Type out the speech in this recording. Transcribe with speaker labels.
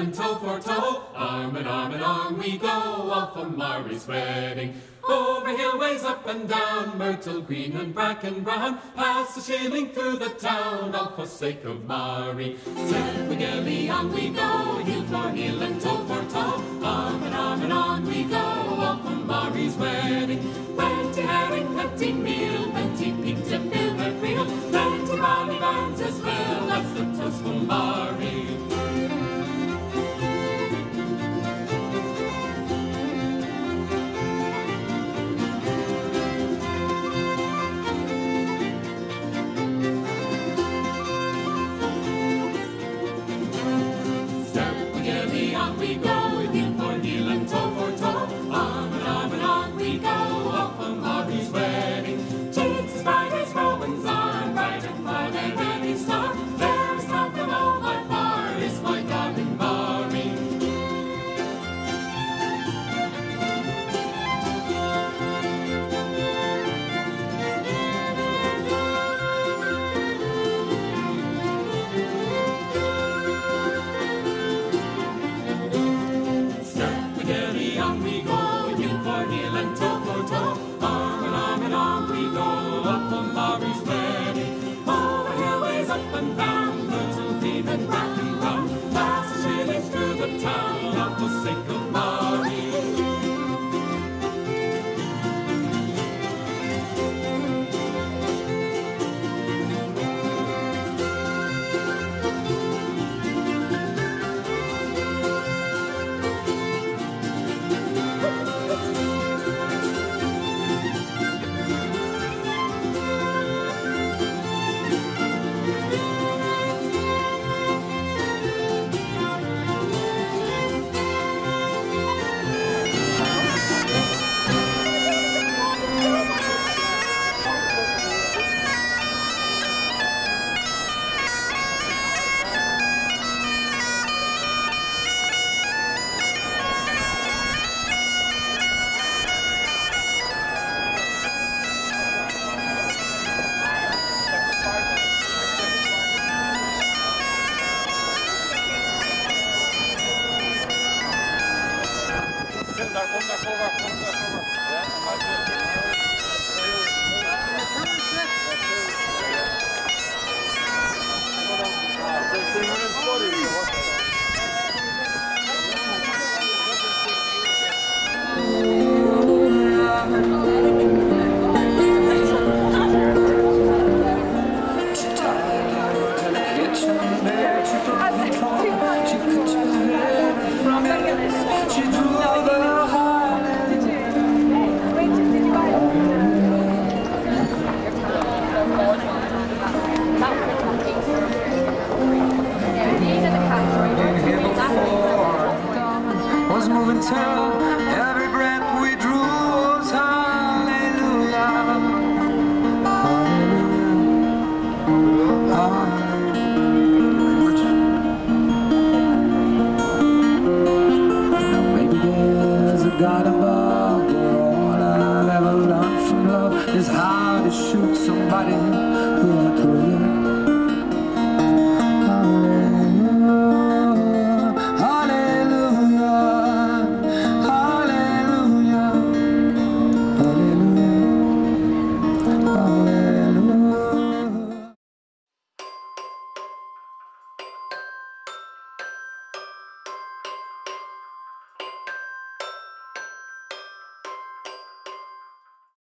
Speaker 1: and toe for toe, arm in arm and on we go, off for Marie's wedding. Over hillways, up and down, myrtle green and bracken brown, past the shilling through the town, all for sake of Marie. Zebigilly, on we go, heel for heel and toe for toe, arm and on we go, off for Marie's wedding. Plenty herring, plenty meal, plenty pig to fill her creel, plenty bonny bands as well, that's the toast for Marie. On we go, heel for heel and toe for toe, arm and on we go, off on Marie's wedding. Jinx, spiders, Romans are bright and far, their ready star. There is love from all by far, is my darling Marie. On we go, heel for heel and toe for toe, arm and on we go, up on Marie's wedding. Over hillways, up and down, myrtle green and bracken brown, past the shilling through the town, all for sake of Marie.
Speaker 2: Was moving till every breath we drew was hallelujah, Now maybe there's a God above, but all I've ever learned from love is how to shoot somebody who I threw.